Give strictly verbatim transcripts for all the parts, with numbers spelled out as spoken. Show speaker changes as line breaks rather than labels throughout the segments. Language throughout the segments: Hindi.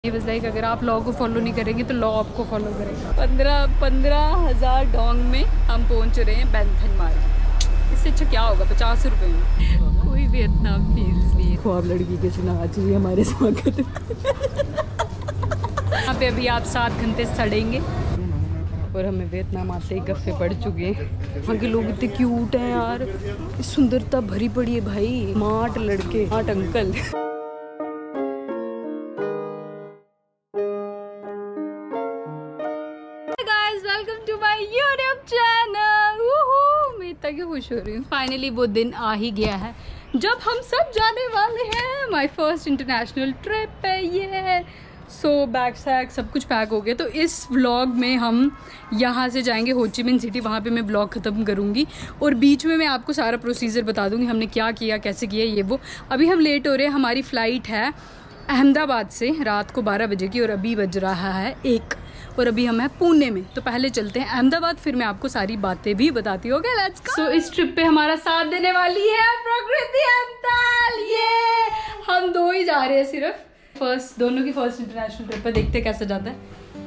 ये बस लाइक अगर आप लॉ को फॉलो नहीं करेंगे तो लॉ आपको फॉलो करेगा। पंद्रह पंद्रह हज़ार डोंग में हम पहुंच रहे हैं बैंथन मार्ग। इससे अच्छा क्या होगा पचास रुपए में। कोई वियतनाम फील्स नहीं। ख्वाब लड़की के चुनाव आज भी हमारे स्वागत यहाँ पे अभी आप सात घंटे सड़ेंगे और हमें वियतनाम आते ही गफ्फे पड़ चुके हैं। वहाँ के लोग इतने क्यूट हैं यार, सुंदरता भरी पड़ी है भाई। स्मार्ट लड़के, smart uncle. Welcome to my YouTube channel. मैं इतना क्यों खुश हो रही हूँ। फाइनली वो दिन आ ही गया है जब हम सब जाने वाले हैं। माय फर्स्ट इंटरनेशनल ट्रिप है ये। सो बैग सैग सब कुछ पैक हो गया। तो इस व्लॉग में हम यहाँ से जाएंगे हो ची मिन सिटी। वहाँ पे मैं व्लॉग ख़त्म करूँगी और बीच में मैं आपको सारा प्रोसीजर बता दूँगी हमने क्या किया, कैसे किया, ये वो। अभी हम लेट हो रहे हैं। हमारी फ़्लाइट है अहमदाबाद से रात को बारह बजे की और अभी बज रहा है एक और अभी हम हैं पुणे में। तो पहले चलते हैं अहमदाबाद, फिर मैं आपको सारी बातें भी बताती हूँ। Okay let's go. सो इस ट्रिप पे हमारा साथ देने वाली है प्रकृति अंताल। ये हम दो ही जा रहे हैं सिर्फ। फर्स्ट दोनों की फर्स्ट इंटरनेशनल ट्रिप पे, देखते हैं कैसे जाता है।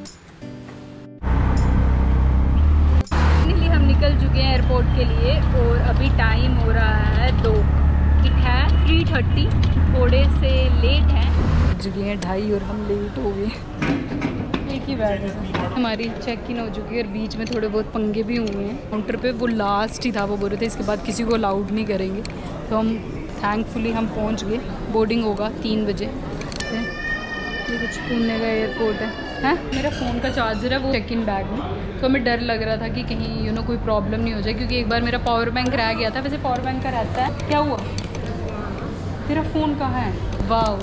फाइनली हम निकल चुके हैं एयरपोर्ट के लिए और अभी टाइम हो रहा है दो। ठीक है थ्री थर्टी, थोड़े से लेट हैं, बज गए हैं ढाई और हम लेट हो गए। एक ही बैग है। हमारी चेक इन हो चुकी है और बीच में थोड़े बहुत पंगे भी हुए हैं काउंटर पे। वो लास्ट ही था, वो बोल रहे थे इसके बाद किसी को अलाउड नहीं करेंगे। तो हम थैंकफुली हम पहुंच गए। बोर्डिंग होगा तीन बजे। ये कुछ पुणे का एयरपोर्ट है। हैं मेरा फ़ोन का चार्जर है वो चेक इन बैग में। तो हमें डर लग रहा था कि कहीं यू नो कोई प्रॉब्लम नहीं हो जाए, क्योंकि एक बार मेरा पावर बैंक रह गया था। वैसे पावर बैंक का रहता है। क्या हुआ? तेरा फ़ोन कहाँ है? वाह,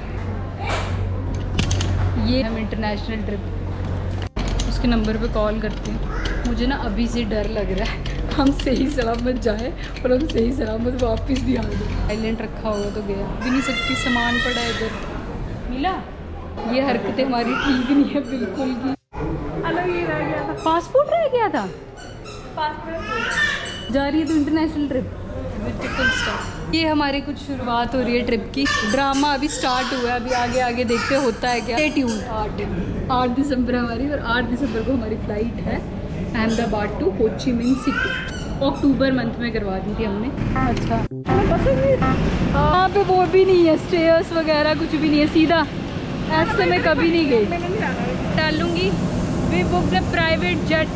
ये हम इंटरनेशनल ट्रिप। उसके नंबर पे कॉल करते हैं। मुझे ना अभी से डर लग रहा है हम सही सलामत जाए और हम सही सलामत वापस भी आ गए। साइलेंट रखा होगा तो गया भी नहीं सकती। सामान पड़ा है इधर। मिला? ये हरकतें हमारी ठीक नहीं है बिल्कुल भी। अलग ही रह गया था। पासपोर्ट रह गया था। पासपोर्ट जा रही है तो इंटरनेशनल ट्रिप। Beautiful stuff. ये हमारी कुछ शुरुआत हो रही है ट्रिप की। ड्रामा अभी स्टार्ट हुआ है। अभी आगे आगे देखते होता है क्या। ट्यून आठ आठ दिसंबर हमारी और आठ दिसंबर को हमारी फ्लाइट है अहमदाबाद टू हो ची मिन सिटी। अक्टूबर मंथ में करवा दी थी हमने। अच्छा यहाँ पे वो भी नहीं है, स्टेयर्स वगैरह कुछ भी नहीं है, सीधा ऐसे में कभी नहीं गई। डालूंगी we book the private jet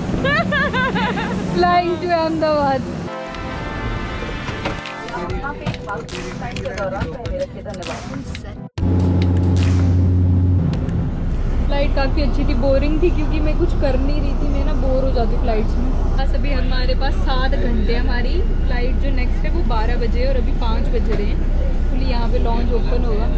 flying to Ahmedabad. Flight काफ़ी अच्छी थी, बोरिंग थी क्योंकि मैं कुछ कर नहीं रही थी। मैं ना बोर हो जाती फ्लाइट्स में। बस अभी हमारे पास सात घंटे। हमारी फ्लाइट जो नेक्स्ट है वो बारह बजे और अभी पाँच बज रहे हैं। तो यहाँ पे लॉन्च ओपन होगा।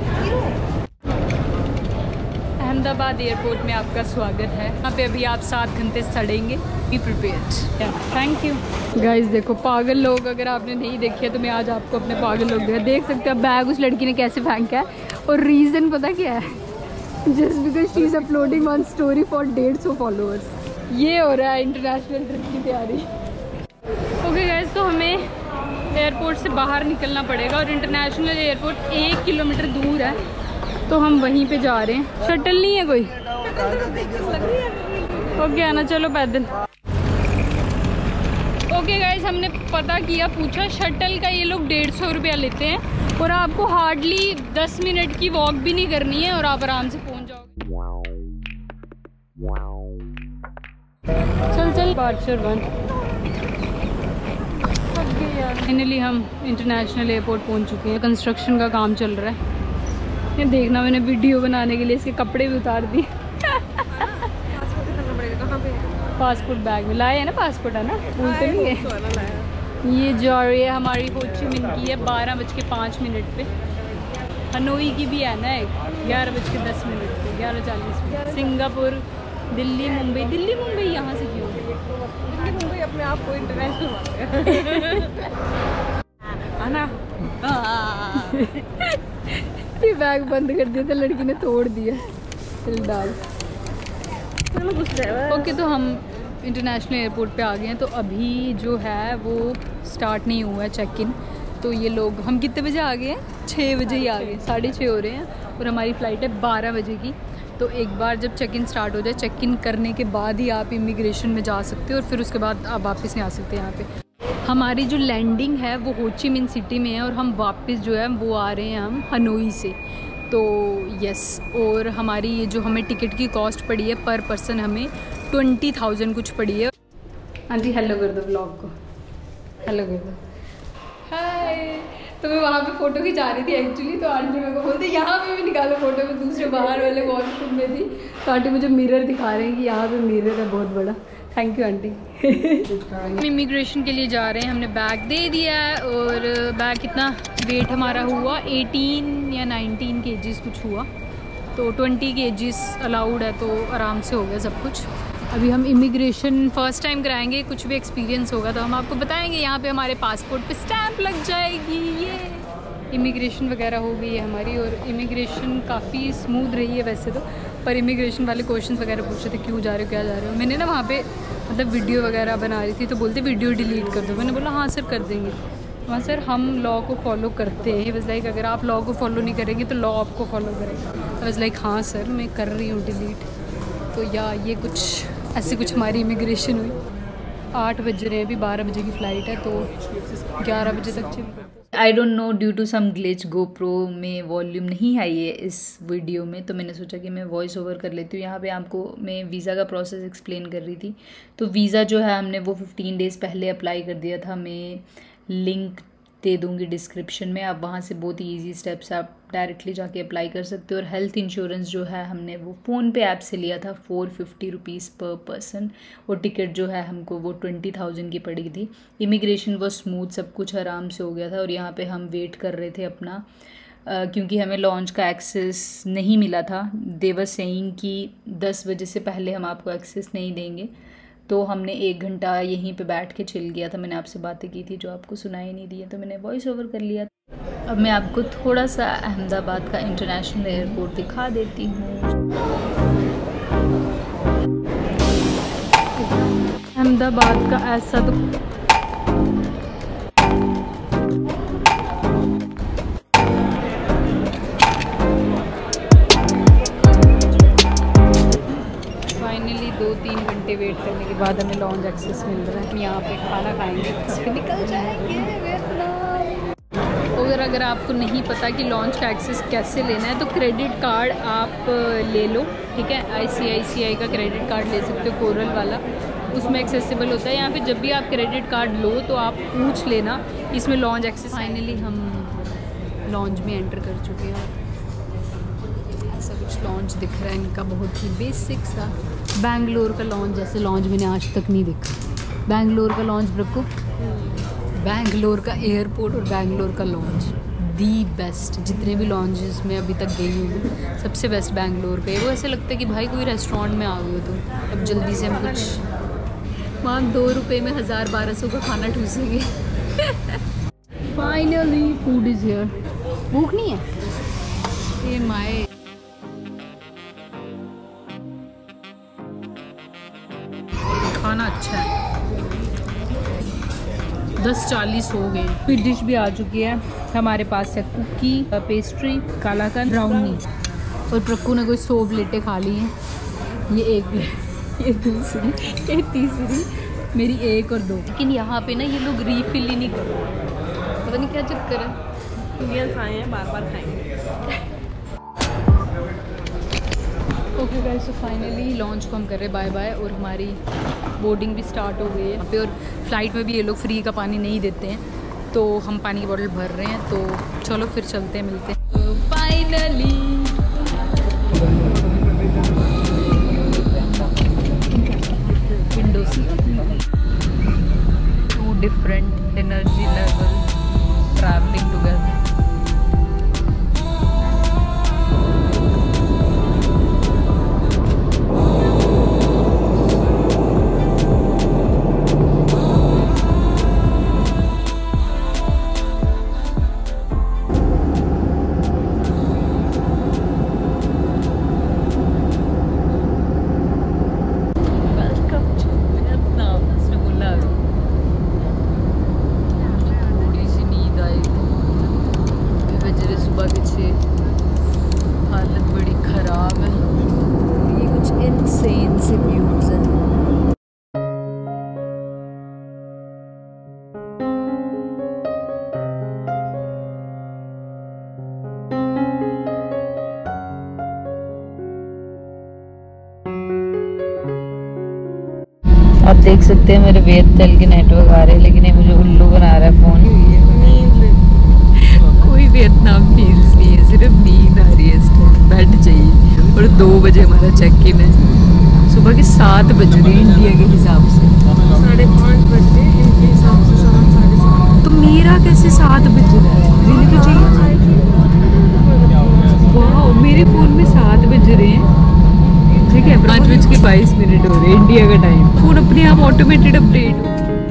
अहमदाबाद एयरपोर्ट में आपका स्वागत है। यहाँ पे अभी आप सात घंटे सड़ेंगे। Be prepared. Thank you guys. देखो पागल लोग, अगर आपने नहीं देखे तो मैं आज आपको अपने पागल लोग दे देख सकते हैं। बैग उस लड़की ने कैसे फेंका है और रीज़न पता क्या है? Just because she is uploading on story for डेढ़ सौ फॉलोअर्स। ये हो रहा है इंटरनेशनल ट्रिप की तैयारी। ओके गाइस, तो हमें एयरपोर्ट से बाहर निकलना पड़ेगा और इंटरनेशनल एयरपोर्ट एक किलोमीटर दूर है। तो हम वहीं पे जा रहे हैं। शटल नहीं है कोई? ओके आना, चलो पैदल। ओके गाइस, हमने पता किया, पूछा, शटल का ये लोग डेढ़ सौ रुपया लेते हैं और आपको हार्डली दस मिनट की वॉक भी नहीं करनी है और आप आराम से पहुंच जाओगे। चल चल पार्चर वन। फाइनली हम इंटरनेशनल एयरपोर्ट पहुंच चुके हैं। कंस्ट्रक्शन का काम चल रहा है। ये देखना, मैंने वीडियो बनाने के लिए इसके कपड़े भी उतार दिए। पासपोर्ट बैग में लाए है ना, पासपोर्ट है ना, भूल तो नहीं है। ये जा रही है हमारी हो ची मिन की है बारह बज के पाँच मिनट पे। हनोई की भी है ना एक ग्यारह बज के दस मिनट पे, ग्यारह चालीस में। सिंगापुर, दिल्ली, मुंबई। दिल्ली मुंबई यहाँ से क्यों? दिल्ली मुंबई अपने आप को इंटरनेशनल आना। ये बैग बंद कर दिया था लड़की ने, तोड़ दिया। चल डाल। ओके तो हम इंटरनेशनल एयरपोर्ट पे आ गए हैं। तो अभी जो है वो स्टार्ट नहीं हुआ है चेक इन। तो ये लोग, हम कितने बजे आ गए हैं? छः बजे ही आ गए, साढ़े छः हो रहे हैं और हमारी फ़्लाइट है बारह बजे की। तो एक बार जब चेक इन स्टार्ट हो जाए, चेक इन करने के बाद ही आप इमिग्रेशन में जा सकते हो और फिर उसके बाद आप वापस नहीं आ सकते यहाँ पे। हमारी जो लैंडिंग है वो हो ची मिन सिटी में है और हम वापस जो है वो आ रहे हैं हम हनोई से। तो यस, और हमारी ये जो हमें टिकट की कॉस्ट पड़ी है पर पर्सन हमें ट्वेंटी थाउजेंड कुछ पड़ी है। हाँ जी, हेलो कर दो ब्लॉग को, हेलो कर दो, हाय। तो मैं वहाँ पे फ़ोटो खिंचा रही थी एक्चुअली, तो आंटी मेरे को बोलते यहाँ पे भी निकालो फ़ोटो। में दूसरे बाहर वाले वॉशरूम में थी, तो आंटी मुझे मिरर दिखा रहे हैं कि यहाँ पे मिरर है बहुत बड़ा। Thank you aunty. हम इमिग्रेशन के लिए जा रहे हैं, हमने बैग दे दिया है और बैग कितना वेट हमारा हुआ एटीन या नाइनटीन केजीज़ कुछ हुआ, तो ट्वेंटी केजीज़ अलाउड है, तो आराम से हो गया सब कुछ। अभी हम इमिग्रेशन फ़र्स्ट टाइम कराएंगे, कुछ भी एक्सपीरियंस होगा तो हम आपको बताएंगे। यहाँ पे हमारे पासपोर्ट पे स्टैंप लग जाएगी। ये इमिग्रेशन वगैरह हो गई है हमारी और इमिग्रेशन काफ़ी स्मूथ रही है वैसे तो, पर इमिग्रेशन वाले क्वेश्चंस वगैरह पूछ रहे थे क्यों जा रहे हो, क्या जा रहे हो। मैंने ना वहाँ पे मतलब वीडियो वगैरह बना रही थी तो बोलते वीडियो डिलीट कर दो। मैंने बोला हाँ सर कर देंगे। वहाँ सर हम लॉ को फॉलो करते हैं। बस लाइक अगर आप लॉ को फॉलो नहीं करेंगे तो लॉ आपको फॉलो करेगा। बस लाइक हाँ सर मैं कर रही हूँ डिलीट। तो या ये कुछ ऐसे कुछ हमारी इमिग्रेशन हुई। आठ बज रहे हैं, अभी बारह बजे की फ़्लाइट है, तो ग्यारह बजे तक चल।
I don't know, due to some glitch GoPro में वॉल्यूम नहीं आई है इस वीडियो में, तो मैंने सोचा कि मैं वॉइस ओवर कर लेती हूँ। यहाँ पे आपको मैं वीज़ा का प्रोसेस एक्सप्लेन कर रही थी। तो वीज़ा जो है हमने वो फिफ्टीन डेज़ पहले अप्लाई कर दिया था। मैं लिंक दे दूँगी डिस्क्रिप्शन में, आप वहाँ से बहुत ही ईजी स्टेप्स आप डायरेक्टली जाके अप्लाई कर सकते हो। और हेल्थ इंश्योरेंस जो है हमने वो फ़ोन पे ऐप से लिया था, four fifty rupees per person, और टिकट जो है हमको वो ट्वेंटी थाउजेंड की पड़ी थी। इमिग्रेशन वो स्मूथ, सब कुछ आराम से हो गया था। और यहाँ पे हम वेट कर रहे थे अपना, uh, क्योंकि हमें लॉन्च का एक्सेस नहीं मिला था। दे वर सेइंग कि दस बजे से पहले हम आपको एक्सेस नहीं देंगे, तो हमने एक घंटा यहीं पे बैठ के चिल गया था। मैंने आपसे बातें की थी जो आपको सुनाई नहीं दी है, तो मैंने वॉइस ओवर कर लिया। अब मैं आपको थोड़ा सा अहमदाबाद का इंटरनेशनल एयरपोर्ट दिखा देती हूँ।
अहमदाबाद का ऐसा तो फाइनली दो तीन घंटे वेट करने के बाद हमें लॉन्च एक्सेस मिल रहा है। हम यहाँ पे खाना खाएंगे, फिर निकल जाएंगे। अगर अगर आपको नहीं पता कि लॉन्च का एक्सेस कैसे लेना है, तो क्रेडिट कार्ड आप ले लो, ठीक है। आईसीआईसीआई का क्रेडिट कार्ड ले सकते हो, कोरल वाला, उसमें एक्सेसिबल होता है। यहाँ पे जब भी आप क्रेडिट कार्ड लो तो आप पूछ लेना इसमें लॉन्च एक्सेस। फाइनली हम लॉन्च में एंटर कर चुके हैं। ऐसा कुछ लॉन्च दिख रहा है इनका, बहुत ही बेसिक सा। बैंगलोर का लॉन्च जैसे लॉन्च मैंने आज तक नहीं देखा। बैंगलोर का लॉन्च रखो, बैंगलोर का एयरपोर्ट और बैंगलोर का लॉन्च दी बेस्ट। जितने भी लॉन्चेस में अभी तक गई हूँ सबसे बेस्ट बैंगलोर पे। वो ऐसे लगता है कि भाई कोई रेस्टोरेंट में आ गए हो तो अब जल्दी से हम कुछ वहाँ दो रुपये में हज़ार बारह सौ का खाना ठूसेंगे। Finally food is here. भूख नहीं है ये माए। खाना अच्छा है। दस चालीस हो गए। फिर डिश भी आ चुकी है हमारे पास है, कुकी, पेस्ट्री, कालाकंद, ब्राउनी, और प्रक्कू ने कोई सौ प्लेटें खा ली हैं। ये एक प्लेट, ये दूसरी, ये तीसरी, मेरी एक और दो। लेकिन यहाँ पे ना ये लोग रीफिल ही नहीं कर रहे, पता नहीं क्या चक्कर है। इंडियंस आए हैं, बार बार खाएंगे। Okay guys, so finally lounge को हम कर रहे हैं बाय बाय, और हमारी बोर्डिंग भी स्टार्ट हो गई है यहाँ पे। और फ्लाइट में भी ये लोग फ्री का पानी नहीं देते हैं, तो हम पानी की बोतल भर रहे हैं। तो चलो फिर चलते हैं, मिलते हैं finally. Window seat, two different energy level travelling together.
आप देख सकते हैं मेरे वेयरटेल के नेटवर्क आ रहे हैं, लेकिन ये मुझे उल्लू बना रहा है फ़ोन।
कोई वियतनाम फील्स नहीं है, सिर्फ नींद आ रही है इस टाइम, बेड चाहिए। और दो बजे हमारा चेक इन है, सुबह के सात बज रहे हैं इंडिया के हिसाब से,
साढ़े पाँच बजे इनके हिसाब से सात साढ़े सात।
तो मेरा कैसे सात बज रहा है? मुझे तो चाहिए, वाह मेरे फ़ोन में सात बज रहे हैं, ठीक है, पाँच बज के बाईस मिनट हो रहे हैं इंडिया का टाइम। फ़ोन अपने आप ऑटोमेटेड अपडेट।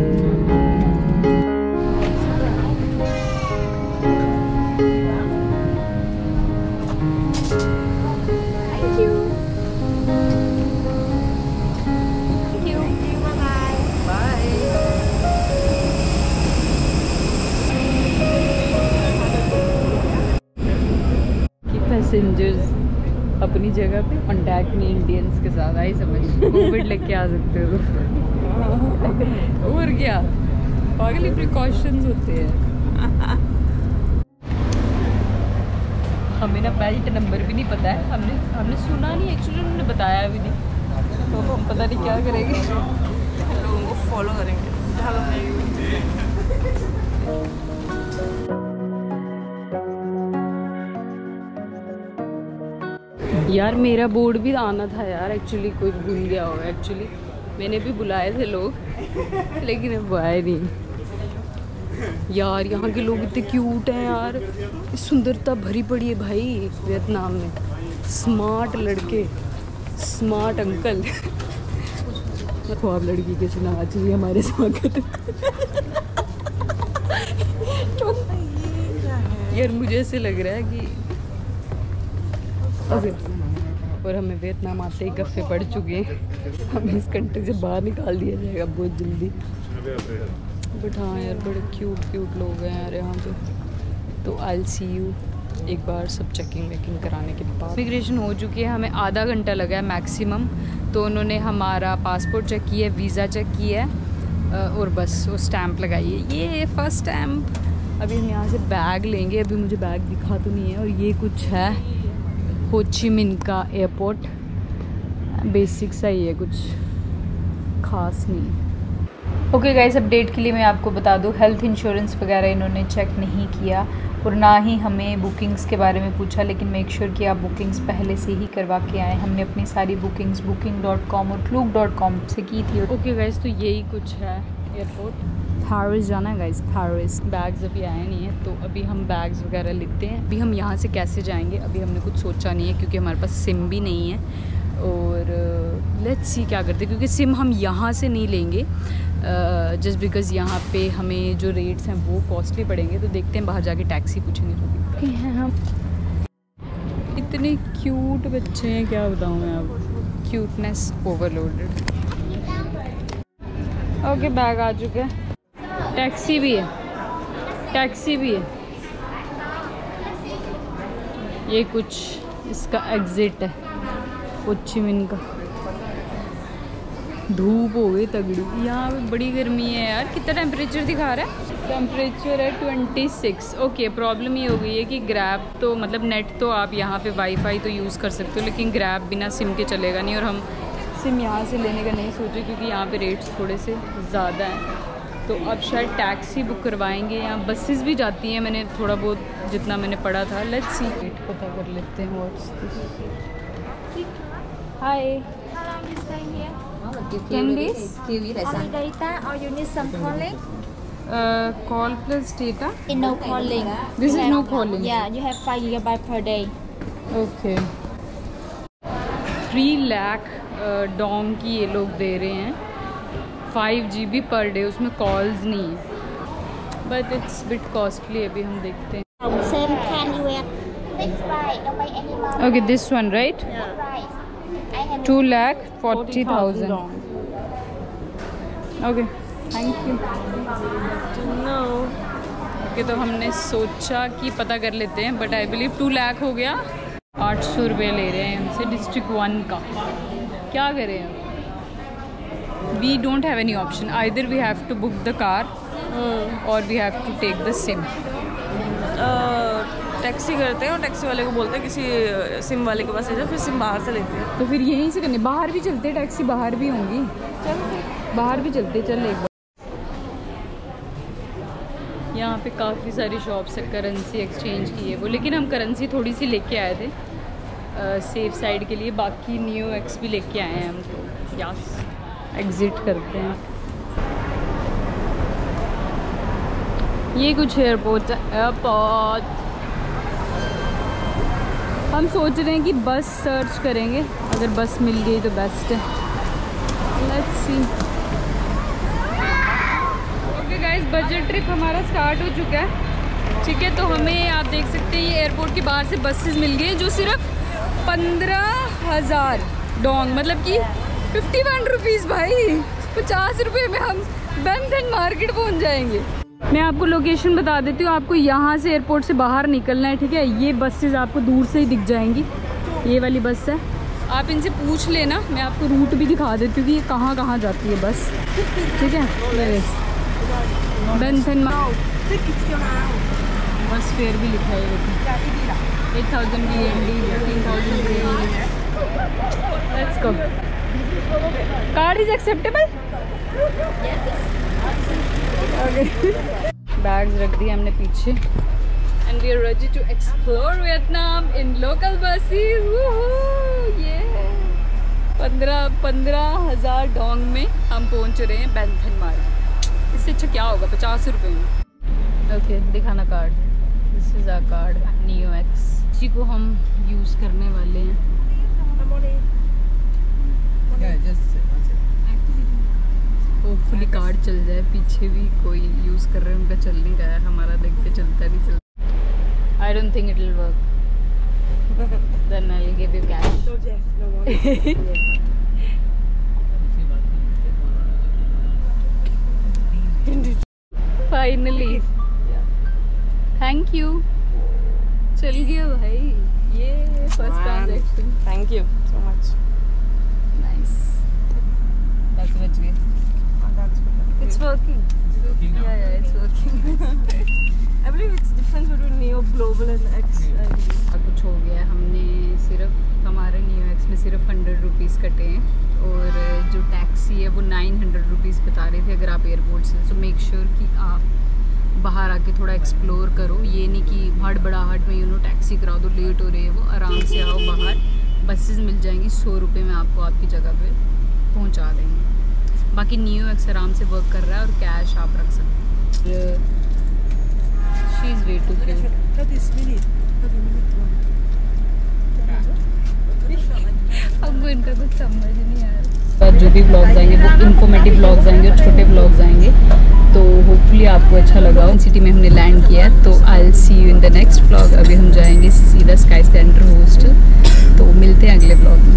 पैसेंजर्स अपनी जगह पे कॉन्टैक्ट में इंडियंस के साथ आई समझ, कोविड लेके आ सकते हो और क्या, पागल ही प्रिकॉशंस होते हैं। हमें ना बेल्ट नंबर भी नहीं पता है, हमने हमने सुना नहीं, एक्चुअली उन्होंने बताया भी नहीं, तो हम पता नहीं क्या करेंगे,
लोगों को फॉलो करेंगे।
यार मेरा बोर्ड भी आना था यार, एक्चुअली कोई भूल गया होगा, एक्चुअली मैंने भी बुलाए थे लोग लेकिन अब वो आए नहीं। यार यहाँ के लोग इतने क्यूट हैं यार, सुंदरता भरी पड़ी है भाई वियतनाम में, स्मार्ट लड़के, स्मार्ट अंकल। तो आप लड़की के सुना चाहिए हमारे स्वागत यार मुझे ऐसे लग रहा है कि और हमें वियतनाम आते ही गफ्फे पड़ चुके हैं, हमें इस कंट्री से बाहर निकाल दिया जाएगा बहुत जल्दी। बट हाँ यार बड़े क्यूट क्यूट लोग हैं यार यहाँ पे। तो आई सी यू एक बार सब चेकिंग वेकिंग कराने के बाद। इमिग्रेशन हो चुकी है, हमें आधा घंटा लगा है मैक्सिमम। तो उन्होंने हमारा पासपोर्ट चेक किया है, वीज़ा चेक किया है और बस वो स्टैंप लगाई है, ये फर्स्ट स्टैंप। अभी हम यहाँ से बैग लेंगे, अभी मुझे बैग दिखा तो नहीं है। और ये कुछ है हो ची मिन्ह का एयरपोर्ट, बेसिक सा ही है, कुछ खास नहीं।
ओके गाइस, अपडेट के लिए मैं आपको बता दूं, हेल्थ इंश्योरेंस वगैरह इन्होंने चेक नहीं किया और ना ही हमें बुकिंग्स के बारे में पूछा, लेकिन मेक श्योर कि आप बुकिंग्स पहले से ही करवा के आएँ। हमने अपनी सारी बुकिंग्स बुकिंग डॉट कॉम और क्लूक डॉट कॉम से की थी।
ओके गाइस, तो यही कुछ है एयरपोर्ट। पेरिस जाना है गाइस, पेरिस। बैग्स अभी आए नहीं है, तो अभी हम बैग्स वगैरह लेते हैं। अभी हम यहाँ से कैसे जाएंगे अभी हमने कुछ सोचा नहीं है, क्योंकि हमारे पास सिम भी नहीं है। और लेट्स सी क्या करते हैं, क्योंकि सिम हम यहाँ से नहीं लेंगे जस्ट बिकॉज़ यहाँ पे हमें जो रेट्स हैं वो कॉस्टली पड़ेंगे। तो देखते हैं, बाहर जाके टैक्सी पूछेंगे तो दिखते हैं हम। इतने क्यूट बच्चे हैं, क्या बताऊँ मैं अब, क्यूटनेस ओवरलोडेड। ओके बैग आ चुके हैं, टैक्सी भी है, टैक्सी भी है। ये कुछ इसका एग्जिट है हो ची मिन्ह का। धूप हो गई तगड़ी, यहाँ पे बड़ी गर्मी है यार। कितना टेम्परेचर दिखा रहा है? टेम्परेचर है छब्बीस। ओके, प्रॉब्लम ये हो गई है कि ग्रैब तो मतलब नेट तो आप यहाँ पे वाईफाई तो यूज़ कर सकते हो, लेकिन ग्रैब बिना सिम के चलेगा नहीं। और हम सिम यहाँ से लेने का नहीं सोचे, क्योंकि यहाँ पे रेट्स थोड़े से ज़्यादा हैं। तो अब शायद टैक्सी बुक करवाएंगे, यहाँ बसेस भी जाती हैं, मैंने थोड़ा बहुत जितना मैंने पढ़ा था। लेट्स सी, रेट पता कर लेते हैं। What's this? Hi, ten days?
Only data or you need some calling?
Uh, call plus data?
In no calling.
This
You
is
have-
no calling.
Yeah, you have five gigabyte per day.
Okay, three lakh dong की ये लोग दे रहे हैं, five G B per day, उसमें कॉल्स नहीं है। बट इट्स बिट कॉस्टली, अभी हम देखते हैं।
Oh, same can you have fixed price, don't pay any more
okay, this one right,
price. I have
two lakh forty thousand. Okay, thank you. Okay, तो हमने सोचा कि पता कर लेते हैं, but I believe two lakh हो गया। आठ सौ रुपये ले रहे हैं हमसे डिस्ट्रिक्ट वन का। क्या करें अब? We don't have any option, either we have to book the car और we have to take the SIM.
Taxi करते हैं और टैक्सी वाले को बोलते हैं किसी सिम वाले के पास ले जाओ, फिर सिम बाहर से लेते हैं।
तो फिर यहीं से करने, बाहर भी चलते हैं, टैक्सी बाहर भी होंगी।
चलो फिर
बाहर भी चलते चल एक बार। यहाँ पे काफ़ी सारी शॉप्स है करेंसी एक्सचेंज की है वो, लेकिन हम करेंसी थोड़ी सी लेके आए थे सेफ साइड के लिए। बाकी न्यू एक्स भी लेके आए हैं हम, तो यस एग्ज़िट करते हैं। ये कुछ एयरपोर्ट एयरपोर्ट हम सोच रहे हैं कि बस सर्च करेंगे, अगर बस मिल गई तो बेस्ट है। Let's see. Okay guys, budget trip हमारा स्टार्ट हो चुका है, ठीक है। तो हमें आप देख सकते हैं ये एयरपोर्ट के बाहर से बसेस मिल गई जो सिर्फ पंद्रह हज़ार डोंग, मतलब कि फिफ्टी वन रुपीज़ भाई, पचास रुपये में हम बैंथन मार्केट पहुंच जाएंगे। मैं आपको लोकेशन बता देती हूँ। आपको यहाँ से एयरपोर्ट से बाहर निकलना है, ठीक है। ये बसेस आपको दूर से ही दिख जाएंगी, ये वाली बस है। आप इनसे पूछ लेना, मैं आपको रूट भी दिखा देती हूँ कि ये कहाँ कहाँ जाती है बस, ठीक है। बैंथन बस फेयर भी लिखा है, eight thousand B N D, fifteen thousand B N D. Let's go. Card is acceptable. Bags रख दिए हमने पीछे and we are ready to explore Vietnam in local buses. ये पंद्रह पंद्रह हज़ार डोंग में हम पहुंच रहे हैं बैंथन मार्केट। इससे अच्छा क्या होगा पचास रुपए में। ओके, दिखाना card. This is our card Neo X, इसी को हम यूज़ करने वाले हैं। होपफुली कार्ड चल जाए। पीछे भी कोई यूज़ कर रहे हैं, उनका चल नहीं रहा है, हमारा देख के चलता नहीं चलता। I don't think it will work, then I will give you cash. Finally thank you, चल गया भाई। ये first transaction.
Thank you so much.
Nice. पैसे बच गए।
It's working.
Yeah, yeah, it's working.
I believe it's difference between Neo Global and X. I believe.
कुछ हो गया, हमने सिर्फ हमारे नियो एक्स में सिर्फ हंड्रेड रुपीज़ कटे हैं और जो टैक्सी है वो नाइन हंड्रेड रुपीज़ बता रहे थे अगर आप एयरपोर्ट से। सो मेक श्योर कि आप बाहर आके थोड़ा एक्सप्लोर करो, ये नहीं कि हड़बड़ाहट में यू नो टैक्सी करा दो, लेट हो रही है वो। आराम से आओ बाहर, बसेस मिल जाएंगी, सौ रुपये में आपको आपकी जगह पे पहुंचा देंगे। बाकी नियो एक्स आराम से वर्क कर रहा है और कैश आप रख सकते हैं। शी इज़ वे टू अब इनका कुछ समझ नहीं आ रहा। जो भी ब्लॉग्स आएंगे वो इन्फॉर्मेटिव ब्लॉग्स आएंगे और छोटे ब्लॉग्स आएंगे, तो होपफुली आपको अच्छा लगा। उन सिटी में हमने लैंड किया है, तो I will see you in the next blog. अभी हम जाएंगे सीधा स्काई स्टैंडर्ड हॉस्टल, तो मिलते हैं अगले ब्लॉग में।